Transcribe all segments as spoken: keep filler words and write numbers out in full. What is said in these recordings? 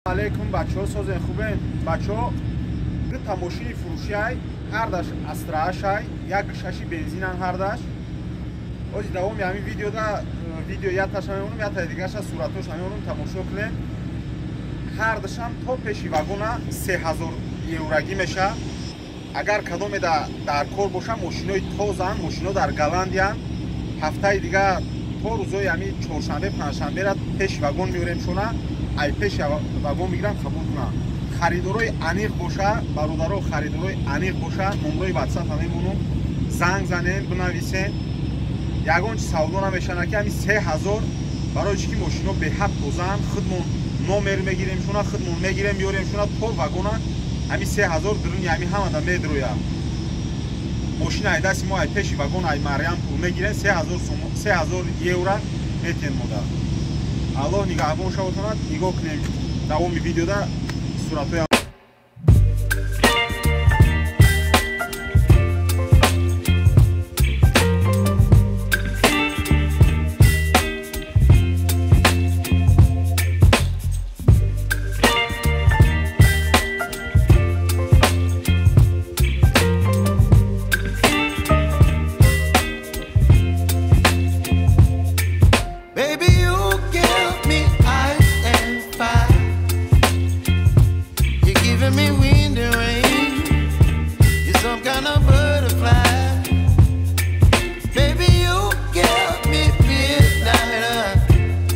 алейкум бачо созен хубен бачо та мошини фуруши ай ҳардаш Astra шай як шаши бензинан ҳардаш ози давоми ҳамин видеода видео яташ мемонум ята дигаша суратош мемонум тамошо кунем ҳардашам то пеши вагона се ҳазор еврагӣ меша агар кадоме дар кор боша мошинои тозан мошино дар Голландиян ҳафтаи дига то рӯзои ҳами чоршанбе панҷшанбера пеши вагон меорем шуна ай пеши вагон мегирам қабул кунам харидорои аниқ боша бародаро харидорои аниқ боша номрои ватсап мемонум занг занен бинависен ягон чи савдо намешана ки ҳами се ҳазор барои чӣ ки мошино беҳад тозан худмон номер мегирем шуна худмон мегирем меорем шуна то вагона ҳами се ҳазор дурни ҳами ҳамада медроя мошина ай дасти мо ай пеши вагон ай марям пул мегирем се ҳазор евро метиен мода аллоҳ нигаҳбон шавотонад нигоҳ кунем давоми видеода суратоя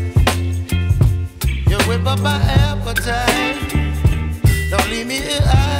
my appetite. Don't leave me here.